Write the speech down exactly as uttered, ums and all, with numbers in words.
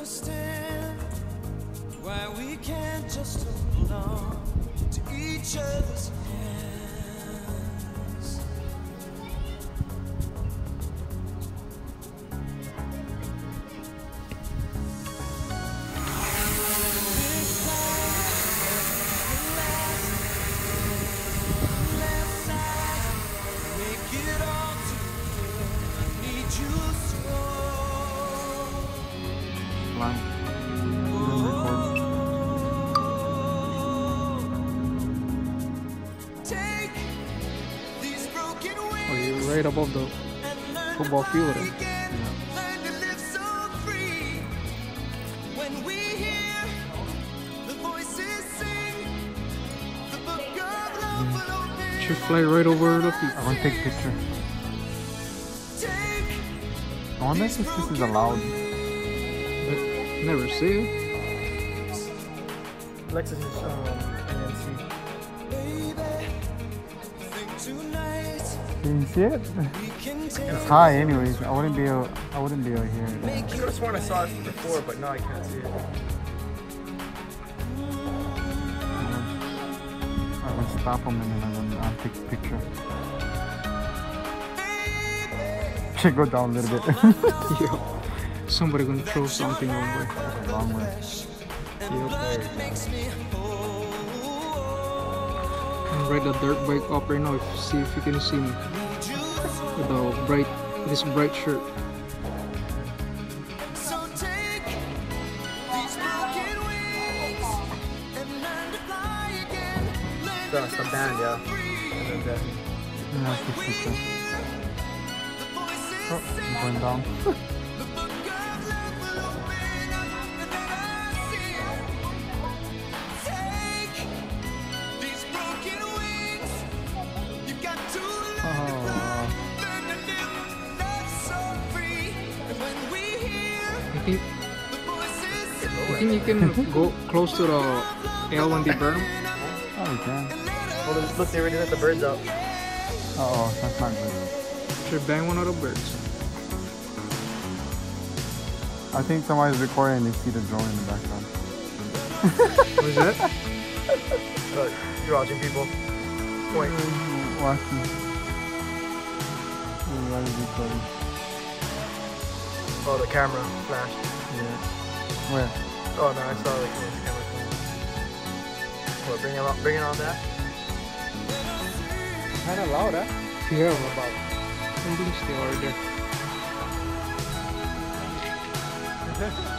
understand why we can't just hold on to each other's hands. This time, the last, last night, make it all too clear. I need you so. Line. Oh, you're right above the football field. Eh? Should fly right over the people. I want to take a picture. I wonder if this is allowed. Never see it. Lexus is um, N N C. Can you see it? It's high, anyways. I wouldn't be able. I wouldn't be able to hear it. I could have sworn I saw it before, but now I can't see it. I would stop them and then I would I'll take a picture. Should go down a little bit. Yo, somebody gonna throw something over. That's a long way. Yep. And ride the dirt bike up right now. If see if you can see me with the bright, this bright shirt. That's the band, yeah. Yeah, I can see that. Oh, I'm going down. You think, you think you can go close to the L one D berm? Oh, we can. Well, look, they already let the birds out. Uh oh, that's not good. Should bang one of the birds. I think somebody's recording and they see the drone in the background. What is that? Look, you're watching people. Point. Watching. What is recording? Oh, the camera flashed. Yeah. Where? Oh no, I saw like the camera thing. What, bring it on, bring it on that? Kind of loud, huh? Yeah, about something's still right there.